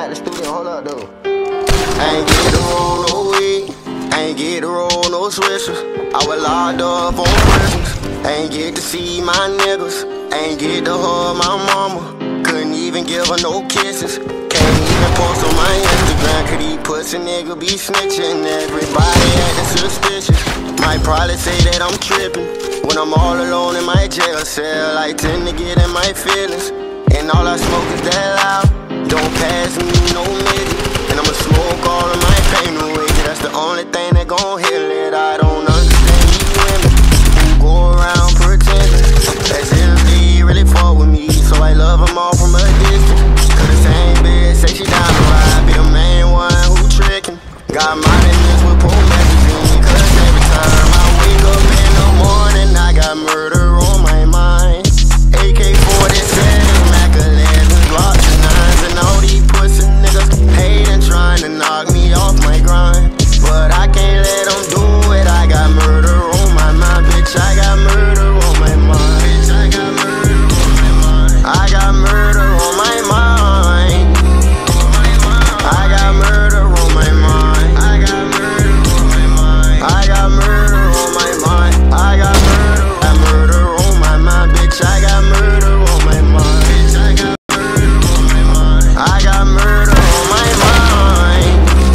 the studio, hold up though. Ain't get to roll no weed, ain't get to roll no swishers. I was locked up on Christmas, ain't get to see my niggas, ain't get to hug my mama, couldn't even give her no kisses. Can't even post on my Instagram, could he pussy nigga be snitching? Everybody acting suspicious, might probably say that I'm tripping when I'm all alone in my jail cell. I tend to get in my feelings, and all I smoke is that loud. Don't pass me no nigga, and I'ma smoke all of my pain away. That's the only thing that gon' heal it. I don't understand these women who go around pretending as if they really fuck with me, so I love them all from a distance. Cause the same bitch say she down to ride, be the main one who trickin'. Got my niggas with pro messaging, cause every time I wake up in the morning I got murder on my mind. AK-47, Mac 11, Glock 9s, and all these pussy niggas hatin', trying to knock me off my grind, but I can't let them do it. I got murder on my mind, bitch, I got murder on my mind, bitch, I got murder on my mind, I got murder on my mind, I got murder on my mind, I got murder on my mind, I got murder on my mind, I got murder on my mind, bitch, I got murder on my mind, bitch, I got murder on my mind, I got murder on my mind,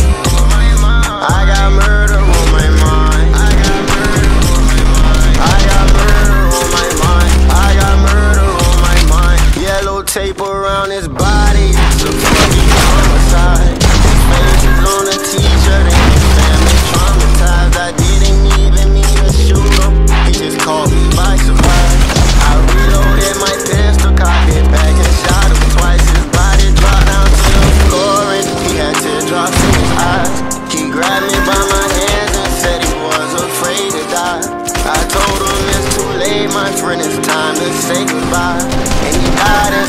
I got murder on my mind, I got murder on my mind, I got murder on my mind, I got murder on my mind. Yellow tape around his body, it's a fucking homicide. His face is on a t-shirt and his family traumatized. I didn't even mean to shoot him, he just caught me by surprise. I reloaded my pistol, cocked it back and shot him twice. His body dropped down to the floor and he had teardrops in his eyes. He grabbed me by my hands and said he was afraid to die. I told him it's too late, my friend, it's time to say goodbye. And he died